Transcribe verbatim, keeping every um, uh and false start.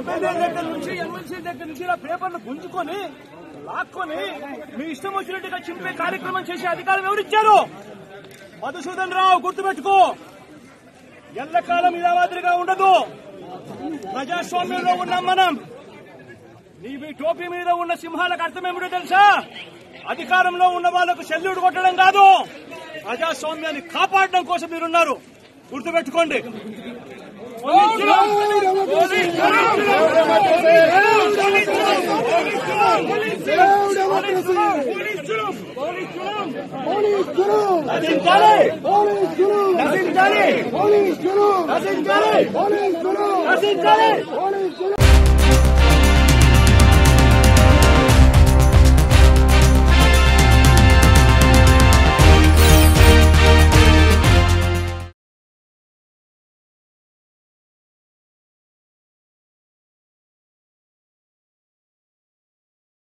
MLA దగ్గర నుంచి MLC దగ్గర నుంచి ఇలా పేపర్లు గుంజుకొని లాక్కొని మీ ఇష్టం వచ్చినట్టుగా చింపే కార్యక్రమం చేసే అధికారం ఎవరిచ్చారు? మధుసూదన్ రావు, గుర్తుపెట్టుకో, ఎల్లకాలం ఇలా మాదిరిగా ఉండదు. ప్రజాస్వామ్యంలో ఉన్నాం మనం. నీ మీ టోపీ మీద ఉన్న సింహాలకు అర్థమేమిటో తెలుసా? అధికారంలో ఉన్న వాళ్లకు సెల్యూట్ కొట్టడం కాదు, ప్రజాస్వామ్యాన్ని కాపాడడం కోసం మీరున్నారు. గుర్తుపెట్టుకోండి. నశించాలి, నశించాలి, నశించాలి, నశించాలి.